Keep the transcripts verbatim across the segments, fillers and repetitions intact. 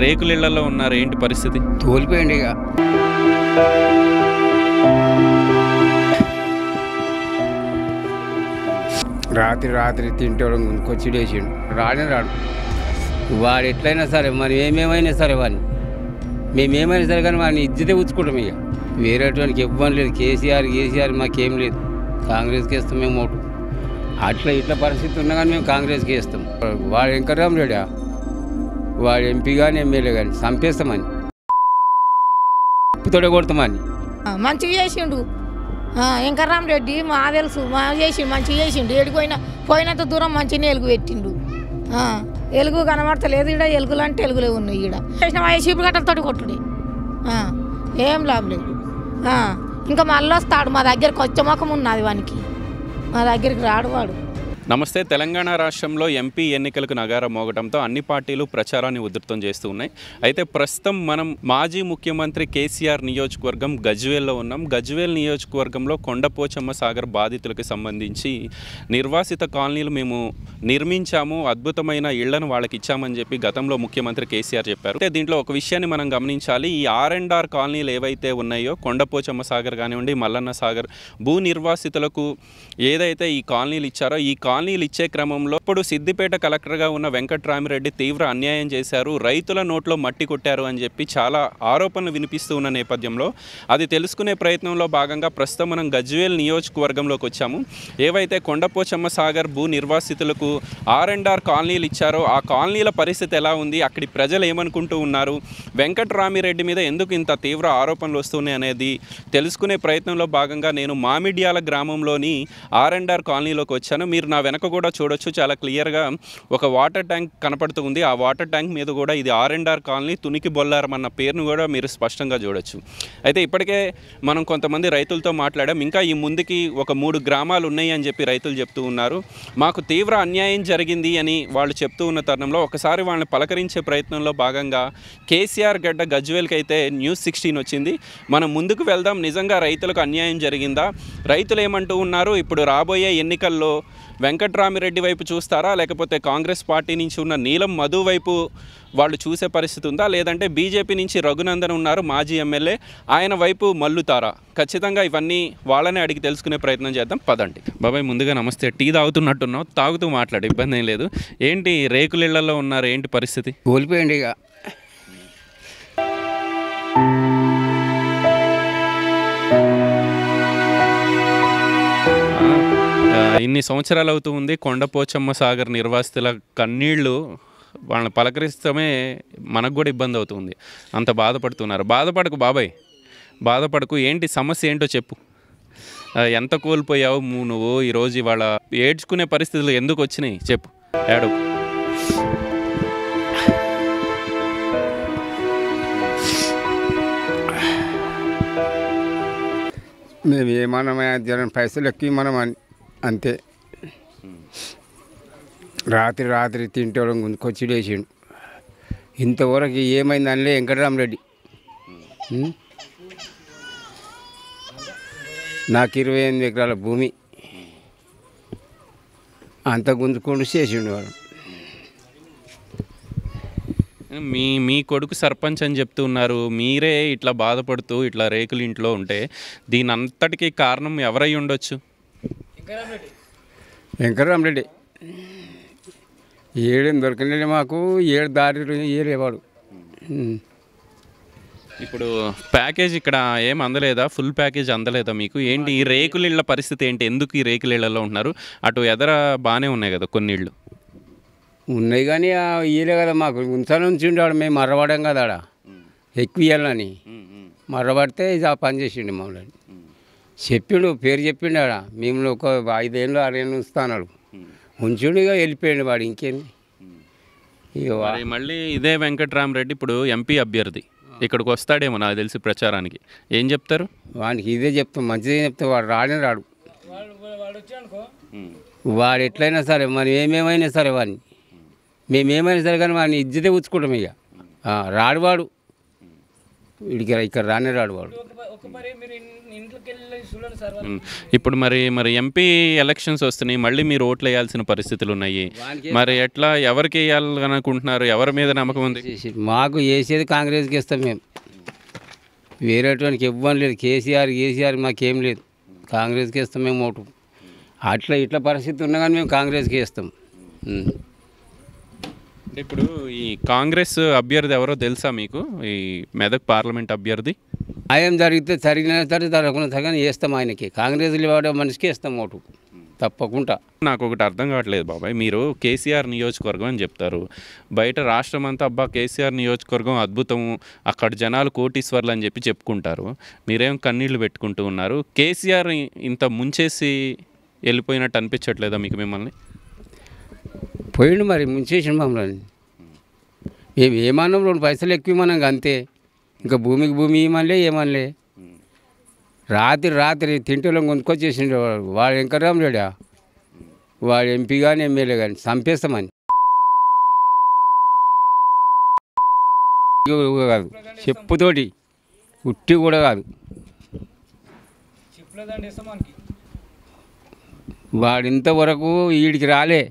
రేకులిళ్లలో ఉన్నారు, ఏంటి పరిస్థితి? తోలిపోయింది ఇక. రాత్రి రాత్రి తింటోడం కొచ్చి వేసిండు, రానే రాడు. వాడు ఎట్లయినా సరే మనం ఏమేమైనా సరే వాడిని మేమేమైనా సరే కానీ వాడిని ఇజ్జతే ఉంచుకుంటాం. ఇక వేరేటువంటి ఇవ్వని లేదు. కేసీఆర్ కేసీఆర్ మాకేం లేదు. కాంగ్రెస్కి వేస్తాం మేము ఓటు. అట్లా ఇట్లా పరిస్థితి ఉన్నా కానీ మేము కాంగ్రెస్కి వేస్తాం. వాడు వెంకటరామరెడ్డి వాడు ఎంపీ కానీ ఎమ్మెల్యే కానీ చంపేస్తామని, ఉప్పుతోడే కొడతామని. మంచిగా చేసిండు వెంకటరామరెడ్డి, మా తెలుసు మా చేసిండు, మంచిగా చేసిండు. ఏడిపోయినా పోయినంత దూరం మంచిగా ఎలుగు పెట్టిండు. ఎలుగు కనబడతలేదు ఈడ, ఎలుగులు అంటే ఎలుగులే ఉన్నాయి ఈడ. చేసిన చీపురు గట్టలతోటి కొట్టుడి, ఏం లాభం లేదు. ఇంకా మళ్ళీ వస్తాడు మా దగ్గరకు, వచ్చే ముఖం ఉన్నది వానికి, మా దగ్గరికి రాడు వాడు. నమస్తే. తెలంగాణ రాష్ట్రంలో ఎంపీ ఎన్నికలకు నగారా మోగటంతో అన్ని పార్టీలు ప్రచారాన్ని ఉధృతం చేస్తూ ఉన్నాయి. అయితే ప్రస్తుతం మనం మాజీ ముఖ్యమంత్రి కేసీఆర్ నియోజకవర్గం గజ్వేల్లో ఉన్నాం. గజ్వేల్ నియోజకవర్గంలో కొండపోచమ్మ సాగర్ బాధితులకు సంబంధించి నిర్వాసిత కాలనీలు మేము నిర్మించాము, అద్భుతమైన ఇళ్లను వాళ్ళకి ఇచ్చామని చెప్పి గతంలో ముఖ్యమంత్రి కేసీఆర్ చెప్పారు. అయితే దీంట్లో ఒక విషయాన్ని మనం గమనించాలి. ఈ ఆర్ అండ్ ఆర్ కాలనీలు ఏవైతే ఉన్నాయో, కొండపోచమ్మ సాగర్ కానివ్వండి, మల్లన్న సాగర్ భూ నిర్వాసితులకు ఏదైతే ఈ కాలనీలు ఇచ్చారో, ఈ కాలనీలు ఇచ్చే క్రమంలో ఇప్పుడు సిద్దిపేట కలెక్టర్గా ఉన్న వెంకట్రామిరెడ్డి తీవ్ర అన్యాయం చేశారు, రైతుల నోట్లో మట్టి కొట్టారు అని చెప్పి చాలా ఆరోపణలు వినిపిస్తూ ఉన్న నేపథ్యంలో అది తెలుసుకునే ప్రయత్నంలో భాగంగా ప్రస్తుతం మనం గజ్వేల్ నియోజకవర్గంలోకి వచ్చాము. ఏవైతే కొండపోచమ్మ సాగర్ భూ నిర్వాసితులకు ఆర్ అండ్ ఆర్ కాలనీలు ఇచ్చారో ఆ కాలనీల పరిస్థితి ఎలా ఉంది, అక్కడి ప్రజలు ఏమనుకుంటూ ఉన్నారు, వెంకట్రామిరెడ్డి మీద ఎందుకు ఇంత తీవ్ర ఆరోపణలు వస్తున్నాయి అనేది తెలుసుకునే ప్రయత్నంలో భాగంగా నేను మామిడ్యాల గ్రామంలోని ఆర్ అండ్ ఆర్ కాలనీలోకి వచ్చాను. మీరు నా వెనక కూడా చూడొచ్చు, చాలా క్లియర్గా ఒక వాటర్ ట్యాంక్ కనపడుతూ ఉంది. ఆ వాటర్ ట్యాంక్ మీద కూడా ఇది ఆర్ అండ్ ఆర్ కాలనీ తునికి బొల్లారం అన్న పేరును కూడా మీరు స్పష్టంగా చూడొచ్చు. అయితే ఇప్పటికే మనం కొంతమంది రైతులతో మాట్లాడాం. ఇంకా ఈ ముందుకి ఒక మూడు గ్రామాలు ఉన్నాయి అని చెప్పి రైతులు చెప్తూ ఉన్నారు. మాకు తీవ్ర అన్యాయం జరిగింది అని వాళ్ళు చెప్తూ ఉన్న తరుణంలో ఒకసారి వాళ్ళని పలకరించే ప్రయత్నంలో భాగంగా కేసీఆర్ గడ్డ గజ్వేల్కి అయితే న్యూస్ సిక్స్టీన్ వచ్చింది. మనం ముందుకు వెళ్దాం, నిజంగా రైతులకు అన్యాయం జరిగిందా, రైతులు ఏమంటూ ఉన్నారు, ఇప్పుడు రాబోయే ఎన్నికల్లో వెంకట్రామిరెడ్డి వైపు చూస్తారా, లేకపోతే కాంగ్రెస్ పార్టీ నుంచి ఉన్న నీలం మధు వైపు వాళ్ళు చూసే పరిస్థితి ఉందా, లేదంటే బీజేపీ నుంచి రఘునందన్ ఉన్నారు మాజీ ఎమ్మెల్యే, ఆయన వైపు మల్లుతారా? ఖచ్చితంగా ఇవన్నీ వాళ్ళనే అడిగి తెలుసుకునే ప్రయత్నం చేద్దాం, పదండి. బాబాయ్ ముందుగా నమస్తే. టీ తాగుతున్నట్టున్నావు, తాగుతూ మాట్లాడు, ఇబ్బంది ఏం లేదు. ఏంటి రేకులిళ్లలో ఉన్నారు, ఏంటి పరిస్థితి? కోల్పోయింది ఇక. ఇన్ని సంవత్సరాలు అవుతూ ఉంది. కొండపోచమ్మ సాగర్ నిర్వాసితుల కన్నీళ్లు వాళ్ళని పలకరిస్తమే మనకు కూడా ఇబ్బంది అవుతుంది, అంత బాధపడుతున్నారు. బాధపడకు బాబాయ్, బాధపడకు. ఏంటి సమస్య ఏంటో చెప్పు. ఎంత కోల్పోయావు నువ్వు ఈరోజు? ఇవాళ ఏడ్చుకునే పరిస్థితులు ఎందుకు వచ్చినాయి చెప్పు, ఏడు. మేము ఏమన్నా జనం పైసలు ఎక్కువ మనం అంతే. రాత్రి రాత్రి తింటోడం కొచ్చి వేసిండు. ఇంతవరకు ఏమైంది అనలే వెంకటరామరెడ్డి. నాకు ఇరవై ఎనిమిది ఎకరాల భూమి అంత గుంజుకొని చేసిండు వాడు. మీ మీ కొడుకు సర్పంచ్ అని చెప్తూ ఉన్నారు, మీరే ఇట్లా బాధపడుతూ ఇట్లా రేకులు ఇంట్లో ఉంటే దీని అంతటికీ కారణం ఎవరై ఉండొచ్చు? వెంకటరామరెడ్డి. ఏడేం దొరకలేదు మాకు, ఏడు దారి ఏరేవాడు. ఇప్పుడు ప్యాకేజ్ ఇక్కడ ఏం అందలేదా? ఫుల్ ప్యాకేజ్ అందలేదా మీకు? ఏంటి ఈ రేకుల ఇళ్ళ పరిస్థితి ఏంటి? ఎందుకు ఈ రేకుల ఇళ్లలో ఉంటున్నారు? అటు ఎదర బాగానే ఉన్నాయి కదా కొన్ని ఇళ్ళు. ఉన్నాయి కానీ ఇయ్యలే కదా మాకు. ఉంచాలని ఉంచి ఉండాడు, మేము మర్రపడాం కదా ఆడ ఎక్కువ ఇవ్వాలని. మర్రపడితే ఇది ఆ పని చేసిండు మమ్మల్ని. చెప్పిండు, పేరు చెప్పిండు ఆడ. మేము ఒక ఐదేళ్ళు ఆరేళ్ళు ఉంచుతాడు, ఉంచుండు ఇక వెళ్ళిపోయాడు వాడు. ఇంకేంది ఇక మళ్ళీ ఇదే వెంకట్రామరెడ్డి ఇప్పుడు ఎంపీ అభ్యర్థి ఇక్కడికి వస్తాడేమో నాకు తెలిసి ప్రచారానికి. ఏం చెప్తారు వానికి? ఇదే చెప్తాం, మంచిదే చెప్తాం. వాడు రానే రాడు. వాడు ఎట్లయినా సరే మనం ఏమేమైనా సరే వాడిని మేమేమైనా సరే కానీ వాడిని ఇజ్జతే ఉంచుకుంటాం. ఇక రాడు వాడు. వీడికి ఇక్కడ రానే రాడు వాడు. ఉమ్. ఇప్పుడు మరి మరి ఎంపీ ఎలక్షన్స్ వస్తున్నాయి, మళ్ళీ మీరు ఓట్లు వేయాల్సిన పరిస్థితులు ఉన్నాయి. మరి ఎట్లా ఎవరికి వేయాలని అనుకుంటున్నారు? ఎవరి మీద నమ్మకం ఉంది? చేసి- మాకు వేసేది కాంగ్రెస్కి ఇస్తాం మేము, వేరేటానికి ఇవ్వడం లేదు. కేసీఆర్ కేసీఆర్ మాకేం లేదు, కాంగ్రెస్కి ఇస్తాం మేము ఓటు. అట్లా ఇట్లా పరిస్థితి ఉన్నా కానీ మేము కాంగ్రెస్కి ఇస్తాం. ఉం. అంటే ఇప్పుడు ఈ కాంగ్రెస్ అభ్యర్థి ఎవరో తెలుసా మీకు? ఈ మెదక్ పార్లమెంట్ అభ్యర్థి న్యాయం జరిగితే జరిగిన సరే జరగకుండా కానీ వేస్తాం ఆయనకి. కాంగ్రెస్లో వాడే మనిషికి ఇస్తాం ఓటు తప్పకుండా. నాకు ఒకటి అర్థం కావట్లేదు బాబాయ్, మీరు కేసీఆర్ నియోజకవర్గం అని చెప్తారు, బయట రాష్ట్రం అంతా అబ్బా కేసీఆర్ నియోజకవర్గం అద్భుతము, అక్కడ జనాలు కోటీశ్వర్లు అని చెప్పి చెప్పుకుంటారు, మీరేం కన్నీళ్లు పెట్టుకుంటూ ఉన్నారు. కేసీఆర్ ఇంత ముంచేసి వెళ్ళిపోయినట్టు అనిపించట్లేదా మీకు మిమ్మల్ని? పోయిండు మరి ముంచేసిన మమ్మల్ని. మేము ఏమన్నాం, రెండు పైసలు ఎక్కువ ఇవ్వమన్నాం అంతే, ఇంకా భూమికి భూమి ఇవ్వమనిలే ఏమనిలే. రాత్రి రాత్రి తింటలో కొనుక్కొచ్చేసిండు వాడు. వాడు వెంకటరామ్ లేడా, వాడు ఎంపీ కానీ ఎమ్మెల్యే కానీ చంపేస్తామని. కాదు చెప్పుతోటి, ఉట్టి కూడా కాదు. వాడు ఇంతవరకు వీడికి రాలే,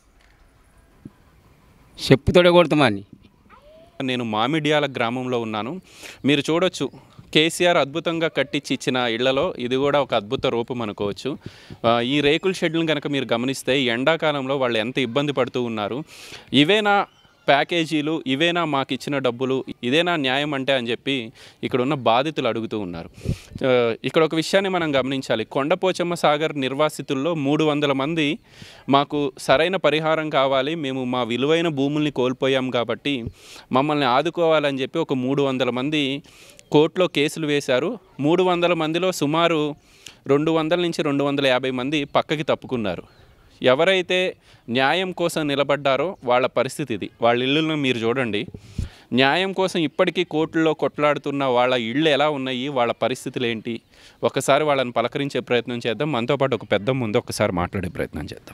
చెప్పుతోడే కొడతామని. నేను మామిడియాల గ్రామంలో ఉన్నాను. మీరు చూడొచ్చు, కేసీఆర్ అద్భుతంగా కట్టించి ఇచ్చిన ఇళ్లలో ఇది కూడా ఒక అద్భుత రూపం అనుకోవచ్చు. ఈ రేకుల షెడ్లను కనుక మీరు గమనిస్తే ఎండాకాలంలో వాళ్ళు ఎంత ఇబ్బంది పడుతూ ఉన్నారు. ఇవేనా ప్యాకేజీలు, ఇవేనా మాకు ఇచ్చిన డబ్బులు, ఇదేనా న్యాయం అంటే అని చెప్పి ఇక్కడ ఉన్న బాధితులు అడుగుతూ ఉన్నారు. ఇక్కడ ఒక విషయాన్ని మనం గమనించాలి, కొండపోచమ్మ సాగర్ నిర్వాసితుల్లో మూడు వందల మంది మాకు సరైన పరిహారం కావాలి, మేము మా విలువైన భూముల్ని కోల్పోయాం కాబట్టి మమ్మల్ని ఆదుకోవాలని చెప్పి ఒక మూడు వందల మంది కోర్టులో కేసులు వేశారు. మూడు వందల మందిలో సుమారు రెండు వందల నుంచి రెండు వందల యాభై మంది పక్కకి తప్పుకున్నారు. ఎవరైతే న్యాయం కోసం నిలబడ్డారో వాళ్ళ పరిస్థితి ఇది. వాళ్ళ ఇళ్ళను మీరు చూడండి, న్యాయం కోసం ఇప్పటికీ కోర్టుల్లో కొట్లాడుతున్న వాళ్ళ ఇళ్ళు ఎలా ఉన్నాయి, వాళ్ళ పరిస్థితులు ఏంటి, ఒకసారి వాళ్ళని పలకరించే ప్రయత్నం చేద్దాం. మనతో పాటు ఒక పెద్ద ముందు ఒకసారి మాట్లాడే ప్రయత్నం చేద్దాం.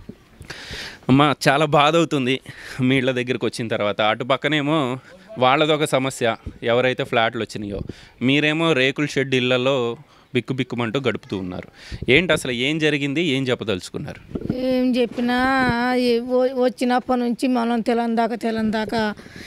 అమ్మ, చాలా బాధ అవుతుంది మీ ఇళ్ళ దగ్గరికి వచ్చిన తర్వాత. అటు పక్కనేమో వాళ్ళదొక సమస్య, ఎవరైతే ఫ్లాట్లు వచ్చినాయో, మీరేమో రేకుల షెడ్ ఇళ్లలో బిక్కు బిక్కుమంటూ గడుపుతూ ఉన్నారు. ఏంటి అసలు ఏం జరిగింది, ఏం చెప్పదలుచుకున్నారు? ఏం చెప్పినా వచ్చినప్పటి నుంచి మనం తెలంగాణ దాకా తెలంగాణ దాకా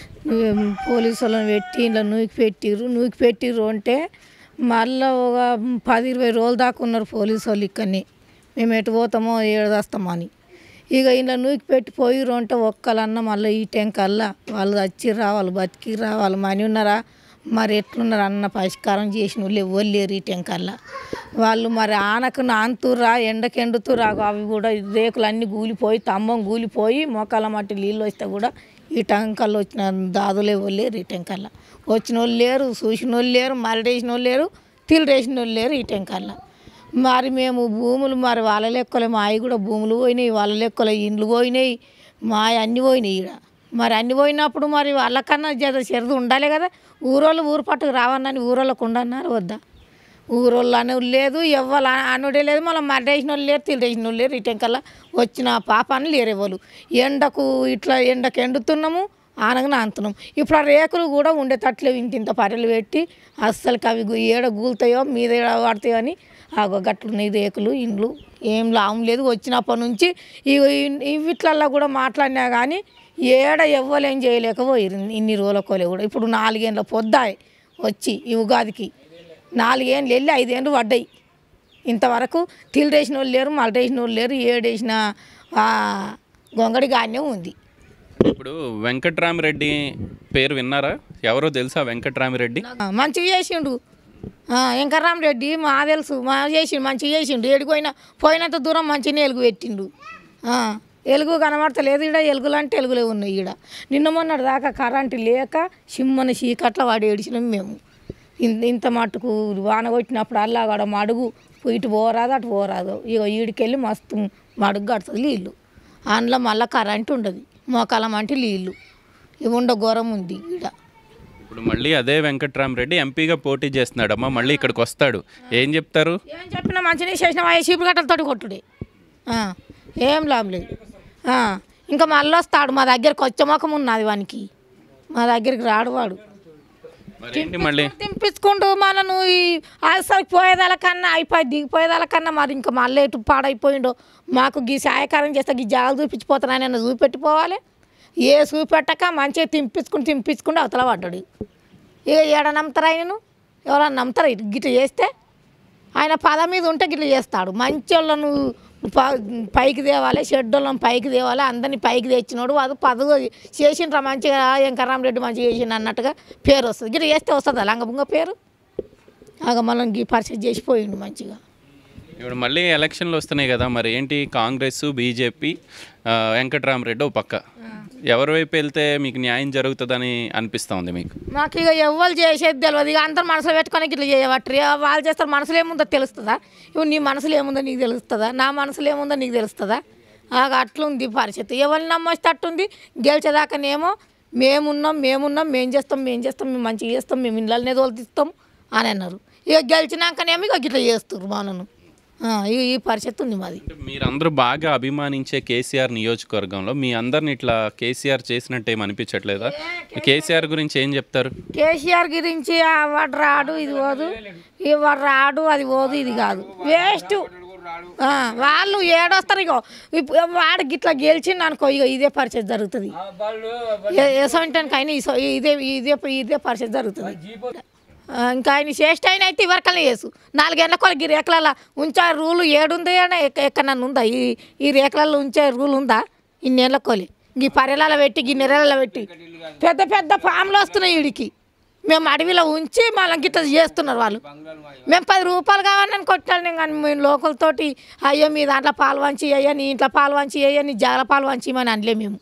పోలీసు వాళ్ళని పెట్టి ఇలా నూకి పెట్టిర్రు నూకి పెట్టిర్రు అంటే మళ్ళీ ఒక పది ఇరవై రోజుల దాకా ఉన్నారు పోలీసు వాళ్ళు ఇక్కడని. మేము ఎటు పోతామో ఏడదస్తామని ఇక ఇలా నూకి పెట్టి పోయిర్రు అంటే ఒక్కలన్నా మళ్ళీ ఈ టెంకల్లా వాళ్ళు వచ్చి రావాలి, బతికి రావాలి, మని ఉన్నారా మరి ఎట్లున్నారు అన్న పరిష్కారం చేసిన వాళ్ళు ఎవరు లేరు ఈ టెంకల్లా. వాళ్ళు మరి ఆనకు నాంతురా ఎండకు ఎండుతురా, అవి కూడా రేకులు అన్నీ కూలిపోయి స్తంభం కూలిపోయి మోకాల మట్టి నీళ్ళు వస్తే కూడా ఈ టెంకల్లో వచ్చిన దాదులు ఎవరు లేరు ఈ టెంకల్లా. వచ్చిన వాళ్ళు లేరు, చూసిన వాళ్ళు లేరు, మరడేసిన వాళ్ళు లేరు, తిల్లేసిన వాళ్ళు లేరు ఈ టెంకల్లా. మరి మేము భూములు మరి వాళ్ళ లెక్కలే, మా అవి కూడా భూములు పోయినాయి, వాళ్ళ లెక్కలే ఇండ్లు పోయినాయి, మా అన్నీ పోయినాయి ఈడ. మరి అన్నీ పోయినప్పుడు మరి వాళ్ళకన్నా జర చెరదు ఉండాలి కదా. ఊరోళ్ళు ఊరు పట్టుకు రావన్నని ఊరోళ్ళకు ఉండన్నారు వద్దా? ఊరోళ్ళు అనే లేదు, ఎవ్వరు అనుడే లేదు, మళ్ళీ మర్రేసిన వాళ్ళు లేరు, తిరిగేసిన వాళ్ళు లేరు. ఈ టెంకల్లా వచ్చిన పాపాన్ని లేరు ఎవరు. ఎండకు ఇట్లా ఎండకు ఎండుతున్నాము, ఆనగా అంటున్నాం. ఇప్పుడు ఆ రేకులు కూడా ఉండేటట్లేవు, ఇంత ఇంత పర్రెలు పెట్టి అస్సలకి అవి ఏడ గూలుతాయో మీద ఏడ పడతాయో అని ఆ గట్లున్నాయి రేకులు ఇండ్లు. ఏం లాభం లేదు. వచ్చినప్పటి నుంచి ఈ వీటిలల్లో కూడా మాట్లాడినా కానీ ఏడ ఎవ్వలేం చేయలేకపోయారు ఇన్ని రోజులకోలే కూడా. ఇప్పుడు నాలుగేళ్ళ పొద్దాయి వచ్చి ఈ ఉగాదికి నాలుగేళ్ళు వెళ్ళి ఐదేళ్ళు పడ్డాయి. ఇంతవరకు తిల్లేసిన వాళ్ళు లేరు, మళ్ళేసిన వాళ్ళు లేరు, ఏడేసిన గొంగడి గానే ఉంది. ఇప్పుడు వెంకట్రామిరెడ్డి పేరు విన్నారా? ఎవరో తెలుసా వెంకట్రామిరెడ్డి? మంచిగా చేసిండు వెంకట్రామిరెడ్డి, మా తెలుసు, మా చేసిండు మంచిగా చేసిండు. ఏడిపోయినా పోయినంత దూరం మంచిగా ఎలుగు పెట్టిండు. ఎలుగు కనబడతలేదు ఈడ, ఎలుగులు అంటే ఎలుగులే ఉన్నాయి ఈడ. నిన్న మొన్నటి దాకా కరెంటు లేక సిమ్మన చీకట్ల వాడి ఏడిచినాం మేము. ఇంత మట్టుకు వాన కొట్టినప్పుడు అల్లా కూడా మడుగు ఇటు పోరాదు అటు పోరాదు. ఇక ఈడికెళ్ళి మస్తు మడుగు కడుతుంది నీళ్ళు. అందులో మళ్ళీ కరెంటు ఉండదు, మోకాలం అంటే నీళ్ళు. ఇవి ఉండ ఘోరం ఉంది ఈడ. ఇప్పుడు మళ్ళీ అదే వెంకట్రామిరెడ్డి ఎంపీగా పోటీ చేస్తున్నాడమ్మా, మళ్ళీ ఇక్కడికి వస్తాడు. ఏం చెప్తారు? ఏం చెప్పినా మంచిగా చేసిన చీపురు గట్టలతోటి కొట్టుడే, ఏం లాభం లేదు. ఇంకా మళ్ళీ వస్తాడు మా దగ్గరికి, వచ్చే ముఖం ఉన్నది వానికి, మా దగ్గరికి రాడు వాడు. మరి ఏంటి మళ్ళీ తినిపించుకుంటూ మనను ఈ అసలు పోయేదాల కన్నా అయిపోయి దిగిపోయేదాల కన్నా మరి ఇంకా మళ్ళీ ఎటు పాడైపోయిండో మాకు గీ సహాయకారం చేస్తే గీ జాగ్రత్త చూపించిపోతున్నాయని చూపెట్టిపోవాలి ఏ చూపెట్టక మంచిగా తినిపించుకుని తినిపించుకుంటూ అవతల పడ్డాడు ఇక ఏడ నమ్ముతారు ఆయనను ఎవరన్నా నమ్ముతారు గిట్ల చేస్తే ఆయన పద మీద ఉంటే గిట్ల చేస్తాడు మంచి వాళ్ళను పైకి తేవాలి షెడ్డోళ్ళని పైకి తేవాలి అందరినీ పైకి తెచ్చినాడు అది పదవి చేసిండ్రా మంచిగా వెంకర్రామరెడ్డి మంచిగా చేసిండు అన్నట్టుగా పేరు వస్తుంది గిట్ల చేస్తే వస్తుందా లంగబుంగ పేరు ఆగ మనం గీ పరిచయం చేసిపోయిండు మంచిగా ఇప్పుడు మళ్ళీ ఎలక్షన్లు వస్తున్నాయి కదా మరి ఏంటి కాంగ్రెస్ బీజేపీ వెంకట్రామరెడ్డి ఓ పక్క ఎవరి వైపు వెళ్తే మీకు న్యాయం జరుగుతుందని అనిపిస్తూ ఉంది మీకు మాకు ఇక ఎవ్వరు చేసేది తెలియదు ఇక అందరు మనసులో పెట్టుకొని ఇట్లా చేయబట్టి వాళ్ళు చేస్తారు మనసులో ఏముందో తెలుస్తుందా ఇప్పుడు నీ మనసులో ఏముందో నీకు తెలుస్తుందా నా మనసులో ఏముందో నీకు తెలుస్తుందా ఆగ అట్లుంది పరిస్థితి ఎవరిని నమ్మొచ్చేటట్టుంది గెలిచేదాకానేమో మేమున్నాం మేమున్నాం మేము చేస్తాం మేము చేస్తాం మేము మంచిగా చేస్తాం మేము ఇళ్ళనే తోలుతిస్తాం అని అన్నారు ఇక గెలిచినాకనేమో ఇక ఇట్లా చేస్తారు మనను ఈ ఈ పరిస్థితి ఉంది మాది మీరందరూ బాగా అభిమానించే కేసీఆర్ నియోజకవర్గంలో మీ అందరిని ఇట్లా కేసీఆర్ చేసినట్టు ఏం అనిపించట్లేదా కేసీఆర్ గురించి ఏం చెప్తారు కేసీఆర్ గురించి వాడు రాడు ఇది పోదు ఈ వాడు రాడు అది పోదు ఇది కాదు వేస్ట్ వాళ్ళు ఏడొస్తారు ఇగో వాడు గిట్లా గెలిచిండు అనుకో ఇక ఇదే పరిస్థితి జరుగుతుంది ఎసంటానికైనా ఇదే ఇదే ఇదే పరిస్థితి జరుగుతుంది ఇంకా ఆయన శ్రేష్ఠ అయిన అయితే ఇవరకల్లా చేసు నాలుగేళ్ల కొరకు ఈ రేఖలలో ఉంచే రూలు ఏడుంది అని ఎక్కడన్నా ఉందా ఈ ఈ రేఖలలో ఉంచే రూల్ ఉందా ఇన్నేళ్ళ కోలి ఈ పర్రెలలో పెట్టి ఈ నెరలలో పెట్టి పెద్ద పెద్ద ఫామ్లు వస్తున్నాయి వీడికి మేము అడవిలో ఉంచి మళ్ళీ గిట్ట చేస్తున్నారు వాళ్ళు మేము పది రూపాయలు కావాలని కొట్టాను కానీ మేము లోకలతోటి అయ్యో మీ దాంట్లో పాలు వంచి అయ్యా నీ ఇంట్లో పాలు వంచి అయ్యా నీ జాల పాలు వంచి అని అనలే మేము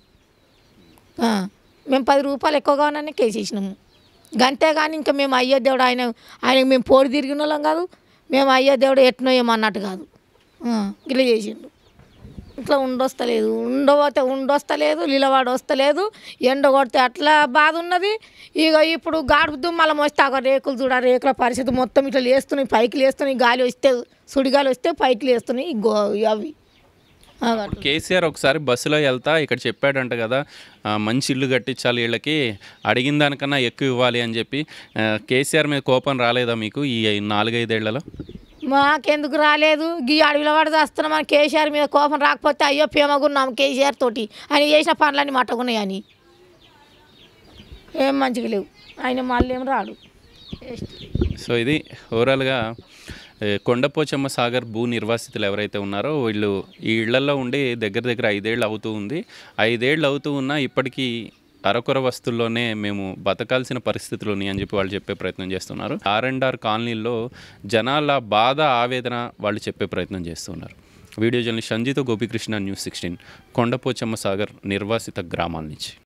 మేము పది రూపాయలు ఎక్కువ కావాలని కేసేసినాము గంతే కానీ ఇంకా మేము అయ్యో దేవుడు ఆయన ఆయనకు మేము పోడి తిరిగిన వాళ్ళం కాదు మేము అయ్యో దేవుడు ఎట్నో ఏమన్నట్టు కాదు ఇట్లా చేసిండు ఇట్లా ఉండొస్తలేదు ఉండబోతే ఉండొస్తలేదు నిలవాడు వస్తలేదు ఎండ కొడితే అట్లా బాధ ఉన్నది ఇక ఇప్పుడు గాడుపు దుమ్మల మోస్తే ఆ రేకులు చూడ రేకుల పరిస్థితి మొత్తం ఇట్లా లేస్తున్నాయి పైకి లేస్తున్నాయి గాలి వస్తే సుడిగాలి వస్తే పైకి లేస్తున్నాయి గో అవి కేసీఆర్ ఒకసారి బస్సులో వెళ్తా ఇక్కడ చెప్పాడంట కదా మంచి ఇల్లు కట్టించాలి వీళ్ళకి అడిగిన దానికన్నా ఎక్కువ ఇవ్వాలి అని చెప్పి కేసీఆర్ మీద కోపం రాలేదా మీకు ఈ నాలుగైదేళ్లలో మాకెందుకు రాలేదు గీ అడవిలో పడి వస్తున్నాం మన కేసీఆర్ మీద కోపం రాకపోతే అయ్యో ప్రేమగున్నాం కేసీఆర్ తోటి ఆయన చేసిన పనులన్నీ మట్టకున్నాయి అని ఏం మంచిగా లేవు ఆయన మళ్ళీ ఏం రాడు సో ఇది ఓవరాల్గా కొండపోచమ్మ సాగర్ భూ నిర్వాసితులు ఎవరైతే ఉన్నారో వీళ్ళు ఈ ఇళ్లలో ఉండి దగ్గర దగ్గర ఐదేళ్ళు అవుతూ ఉంది ఐదేళ్ళు అవుతూ ఉన్నా ఇప్పటికీ అరకొర వస్తువుల్లోనే మేము బతకాల్సిన పరిస్థితులు ఉన్నాయి అని చెప్పి వాళ్ళు చెప్పే ప్రయత్నం చేస్తున్నారు ఆర్ అండ్ ఆర్ కాలనీల్లో జనాల బాధ ఆవేదన వాళ్ళు చెప్పే ప్రయత్నం చేస్తున్నారు video journalist Sanjeetha Gopikrishna news sixteen Kondapochamma Sagar నిర్వాసిత గ్రామాల నుంచి.